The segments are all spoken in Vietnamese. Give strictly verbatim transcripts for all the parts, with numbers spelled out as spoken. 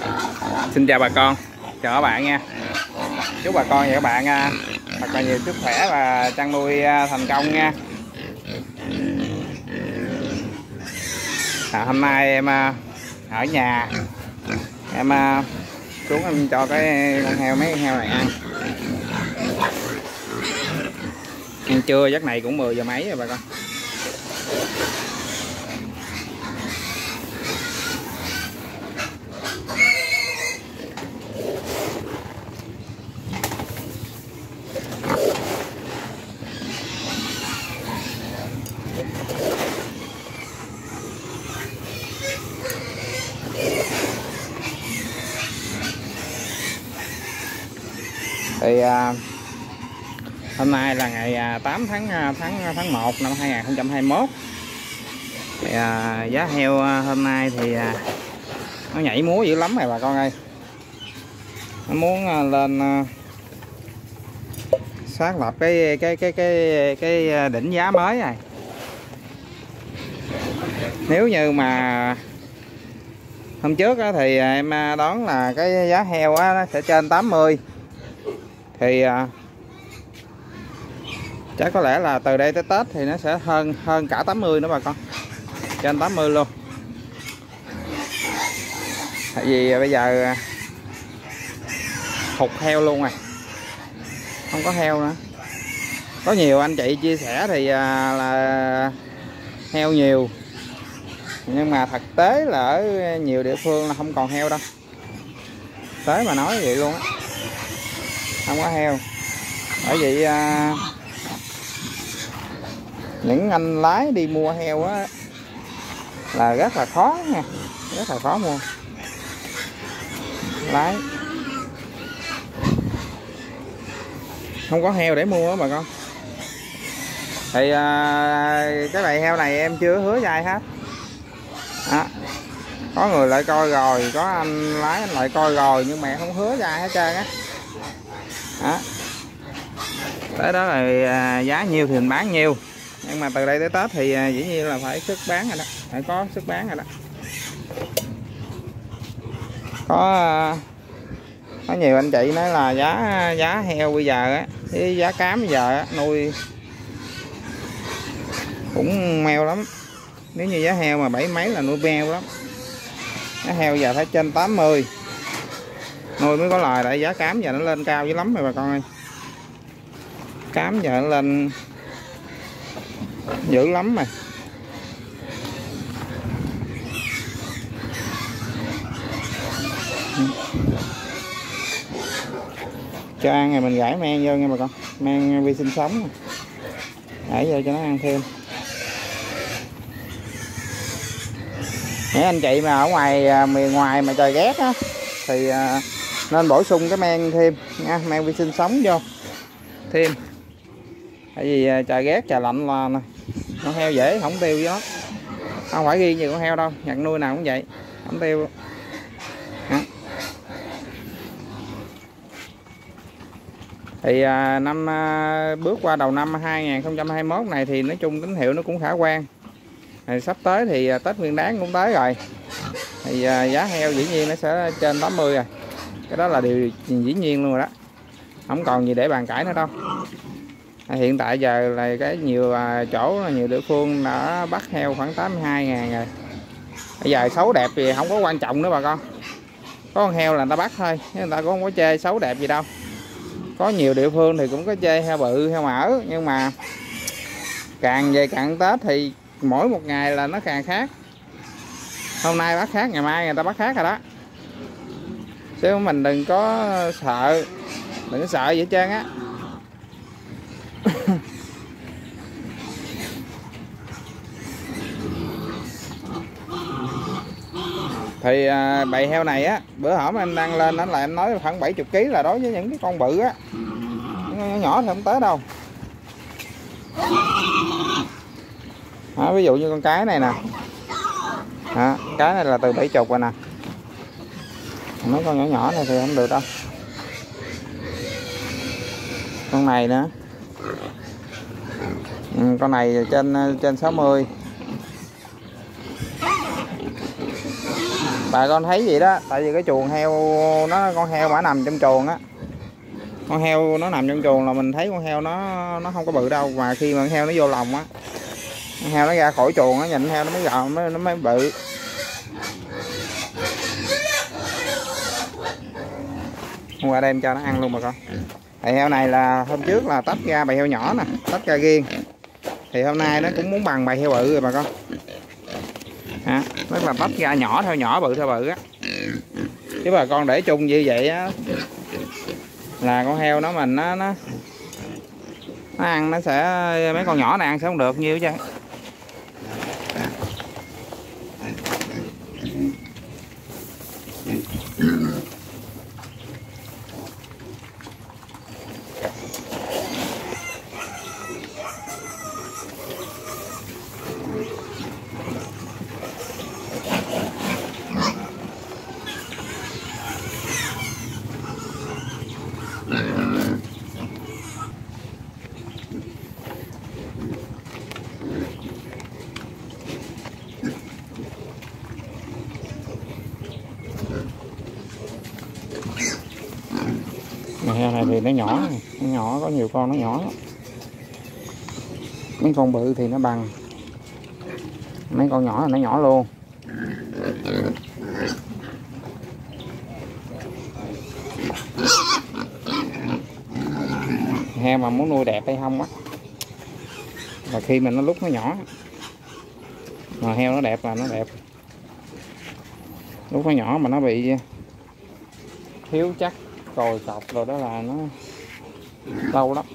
Xin chào bà con, chào các bạn nha. Chúc bà con và các bạn thật là nhiều sức khỏe và chăn nuôi thành công nha. À, hôm nay em ở nhà, em xuống em cho cái con heo mấy con heo này ăn. Ăn trưa giấc này cũng mười giờ mấy rồi bà con. Thì à, hôm nay là ngày à, tám tháng tháng tháng một năm hai nghìn không trăm hai mươi mốt. Thì, à, giá heo hôm nay thì à, nó nhảy múa dữ lắm rồi bà con ơi. Nó muốn à, lên à, xác lập cái cái cái cái cái đỉnh giá mới này. Nếu như mà hôm trước á, thì em đoán là cái giá heo á, nó sẽ trên tám mươi. Thì à, chắc có lẽ là từ đây tới Tết thì nó sẽ hơn hơn cả tám mươi nữa bà con, trên tám mươi luôn. Tại vì bây giờ hụt heo luôn rồi, không có heo nữa. Có nhiều anh chị chia sẻ thì à, là heo nhiều, nhưng mà thực tế là ở nhiều địa phương là không còn heo đâu. Tới mà nói vậy luôn á, không có heo. Bởi vậy à, những anh lái đi mua heo á là rất là khó nha, rất là khó mua. Lái không có heo để mua á bà con. Thì à, cái bầy heo này em chưa hứa cho ai hết đó. Có người lại coi rồi, có anh lái anh lại coi rồi, nhưng mà không hứa cho ai hết trơn á. Đó. Tới đó là giá nhiêu thì mình bán nhiêu. Nhưng mà từ đây tới Tết thì dĩ nhiên là phải sức bán rồi đó, phải có sức bán rồi đó. Có có nhiều anh chị nói là giá giá heo bây giờ á, với giá cám bây giờ á, nuôi cũng meo lắm. Nếu như giá heo mà bảy mấy là nuôi meo lắm. Giá heo giờ phải trên tám mươi nuôi mới có lời. Tại giá cám giờ nó lên cao dữ lắm rồi bà con ơi. Cám giờ nó lên dữ lắm rồi. Cho ăn này mình gãi men vô nha bà con, men vi sinh sống, gãi vô cho nó ăn thêm. Những anh chị mà ở ngoài miền ngoài mà trời ghét á thì nên bổ sung cái men thêm nha, men vi sinh sống vô thêm. Tại vì trời ghét trời lạnh là con heo dễ không tiêu với nó. Không phải riêng gì con heo đâu, nhận nuôi nào cũng vậy, không tiêu. Đó. Thì à, năm à, bước qua đầu năm hai nghìn không trăm hai mươi mốt này thì nói chung tín hiệu nó cũng khả quan. Thì sắp tới thì à, Tết Nguyên Đán cũng tới rồi. Thì à, giá heo dĩ nhiên nó sẽ trên tám mươi rồi. Cái đó là điều dĩ nhiên luôn rồi đó, không còn gì để bàn cãi nữa đâu. À, hiện tại giờ là cái nhiều à, chỗ nhiều địa phương đã bắt heo khoảng tám mươi hai ngàn rồi. Bây giờ xấu đẹp thì không có quan trọng nữa bà con. Có con heo là người ta bắt thôi, chứ người ta cũng không có chê xấu đẹp gì đâu. Có nhiều địa phương thì cũng có chê heo bự heo mỡ, nhưng mà càng về cận Tết thì mỗi một ngày là nó càng khác. Hôm nay bắt khác, ngày mai người ta bắt khác rồi đó. Chứ mình đừng có sợ, đừng có sợ gì hết trơn á. Thì à, bầy heo này á, bữa hổm em đăng lên đó là em nói khoảng bảy mươi ký là đối với những cái con bự á. Nhỏ nhỏ thì không tới đâu. Đó, ví dụ như con cái này nè. Đó, cái này là từ bảy mươi rồi nè. Mấy con nhỏ nhỏ này thì không được đâu. Con này nữa. Ừ, con này trên trên sáu mươi. bà con thấy gì đó, tại vì cái chuồng heo nó, con heo mà nằm trong chuồng á, con heo nó nằm trong chuồng là mình thấy con heo nó nó không có bự đâu, mà khi mà con heo nó vô lòng á, con heo nó ra khỏi chuồng á, nhìn con heo nó mới gọn, nó, nó mới bự. Hôm qua đem cho nó ăn luôn bà con. Bầy heo này là hôm trước là tách ra bầy heo nhỏ nè, tách ra riêng, thì hôm nay nó cũng muốn bằng bầy heo bự rồi bà con. À, tức là tách ra nhỏ theo nhỏ, bự theo bự á, chứ bà con để chung như vậy á là con heo nó mình nó nó nó ăn, nó sẽ, mấy con nhỏ này ăn sẽ không được nhiều chứ. Heo này thì nó nhỏ, nó nhỏ, có nhiều con nó nhỏ, mấy con bự thì nó bằng, mấy con nhỏ là nó nhỏ luôn. Heo mà muốn nuôi đẹp hay không á là khi mình nó lúc nó nhỏ, mà heo nó đẹp là nó đẹp, lúc nó nhỏ mà nó bị thiếu chắc cồi cọc rồi đó là nó lâu lắm.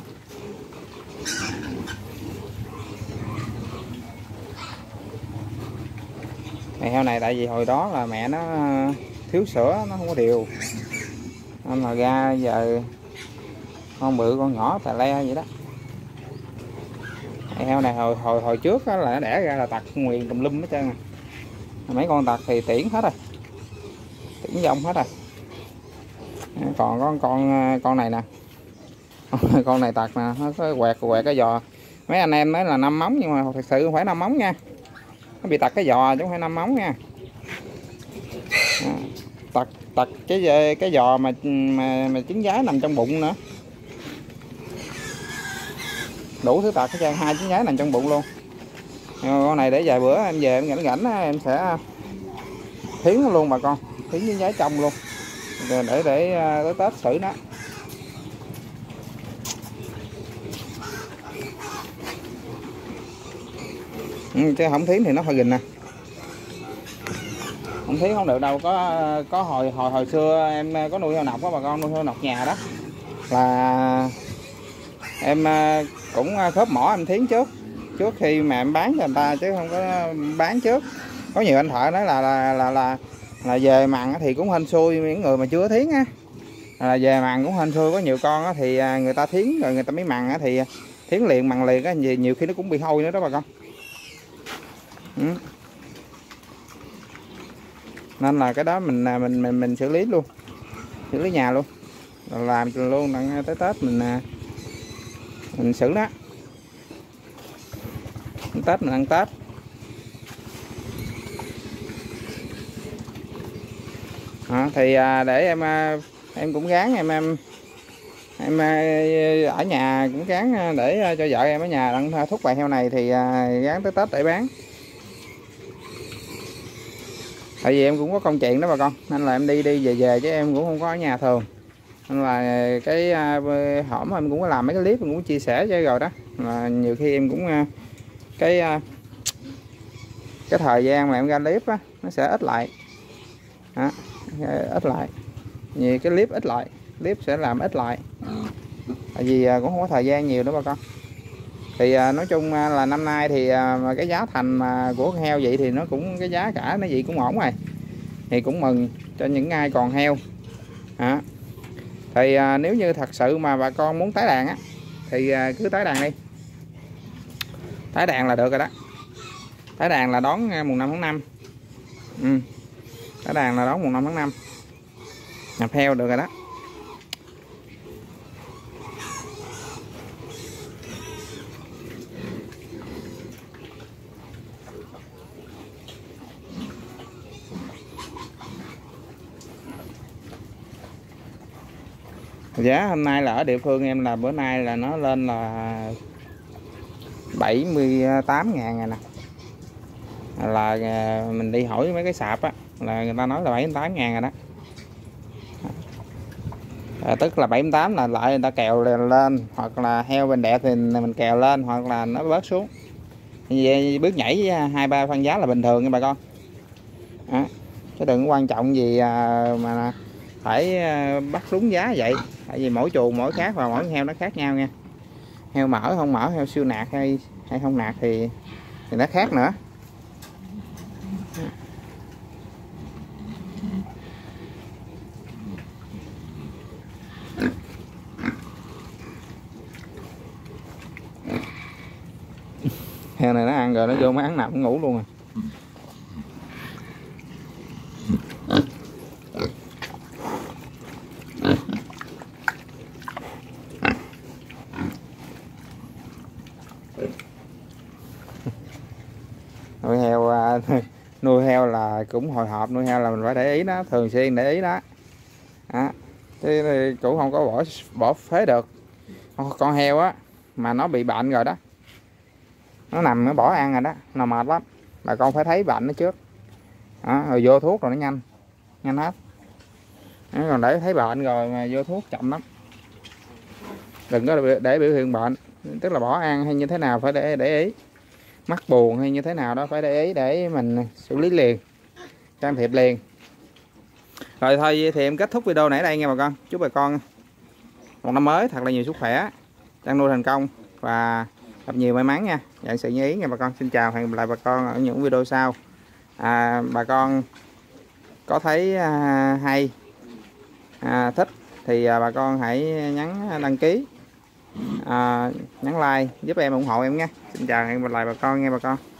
Này heo này tại vì hồi đó là mẹ nó thiếu sữa, nó không có điều, nên là ra giờ con bự con nhỏ tà le vậy đó. Này heo này hồi hồi hồi trước là nó đẻ ra là tặc nguyền tùm lum hết trơn à. Mấy con tặc thì tiễn hết rồi, tiễn vong hết rồi. Còn có con con này nè, con này tặc nè, nó có quẹt quẹt cái giò. Mấy anh em nói là năm móng nhưng mà thật sự không phải năm móng nha, nó bị tặc cái giò chứ không phải năm móng nha. À, tặc tặc cái cái giò mà mà mà trứng giái nằm trong bụng nữa, đủ thứ tặc hết trơn, hai trứng giái nằm trong bụng luôn. Con này để vài bữa em về em rảnh rảnh em sẽ thiến nó luôn bà con, thiến trứng giái trong luôn để để để tới Tết xử nó. Ừ, chứ không thiến thì nó hơi gình nè, không thiến không được đâu. Có có hồi hồi hồi xưa em có nuôi heo nọc đó bà con, nuôi heo nọc nhà đó là em cũng khớp mỏ em thiến trước trước khi mà em bán cho người ta, chứ không có bán trước. Có nhiều anh thợ nói là là là là, là về mặn thì cũng hên xui, những người mà chưa thiến á là về mặn cũng hên xui. Có nhiều con á thì người ta thiến rồi người ta mới mặn á thì thiến liền mặn liền á, nhiều khi nó cũng bị hôi nữa đó bà con. Ừ. Nên là cái đó mình mình mình mình xử lý luôn, xử lý nhà luôn, làm luôn đặng tới Tết mình mình xử nó. Tết mình ăn Tết. À, thì để em em cũng gán em em em ở nhà cũng gán để cho vợ em ở nhà đang thúc bầy heo này thì gán tới Tết để bán. Tại vì em cũng có công chuyện đó bà con, nên là em đi đi về về chứ em cũng không có ở nhà thường. Nên là cái hổm em cũng có làm mấy cái clip em cũng chia sẻ cho rồi đó, là nhiều khi em cũng cái cái thời gian mà em ra clip á nó sẽ ít lại đó, ít lại nhiều cái clip ít lại, clip sẽ làm ít lại tại vì cũng không có thời gian nhiều đó bà con. Thì nói chung là năm nay thì cái giá thành mà của con heo vậy thì nó cũng cái giá cả nó vậy cũng ổn rồi, thì cũng mừng cho những ai còn heo à. Thì nếu như thật sự mà bà con muốn tái đàn á thì cứ tái đàn đi, tái đàn là được rồi đó. Tái đàn là đón mùng năm tháng năm. Ừ. Tái đàn là đón mùng năm tháng năm, nhập heo được rồi đó. Giá hôm nay là ở địa phương em là bữa nay là nó lên là bảy mươi tám ngàn rồi nè. Là mình đi hỏi mấy cái sạp á là người ta nói là bảy mươi tám ngàn rồi đó. À, tức là bảy mươi tám là lại người ta kèo lên, hoặc là heo bên đẹp thì mình kèo lên, hoặc là nó bớt xuống. Vậy bước nhảy hai ba phân giá là bình thường nha bà con. À, chứ đừng quan trọng gì mà phải bắt đúng giá vậy. Tại vì mỗi chuồng mỗi khác và mỗi heo nó khác nhau nha. Heo mỡ không mỡ, heo siêu nạc hay hay không nạc thì thì nó khác nữa. Heo này nó ăn rồi nó vô mấy ăn nằm nó ngủ luôn à. Nuôi heo nuôi heo là cũng hồi hộp, nuôi heo là mình phải để ý đó, thường xuyên để ý đó. Đó. Chứ cũng không có bỏ bỏ phế được. Con heo á mà nó bị bệnh rồi đó, nó nằm nó bỏ ăn rồi đó, nó mệt lắm. Bà con phải thấy bệnh nó trước đó, rồi vô thuốc rồi nó nhanh nhanh hết. Đó, còn để thấy bệnh rồi mà vô thuốc chậm lắm. Đừng có để biểu hiện bệnh, tức là bỏ ăn hay như thế nào phải để để ý. Mắc buồn hay như thế nào đó phải để ý để mình xử lý liền, can thiệp liền. Rồi thôi thì em kết thúc video nãy đây nha bà con. Chúc bà con một năm mới thật là nhiều sức khỏe, chăn nuôi thành công và gặp nhiều may mắn nha. Nhận sự như ý nha bà con. Xin chào, hẹn gặp lại bà con ở những video sau. À, bà con có thấy à, hay à, thích thì à, bà con hãy nhấn đăng ký, à, nhấn like giúp em ủng hộ em nha. Xin chào, hẹn gặp lại bà con nha bà con.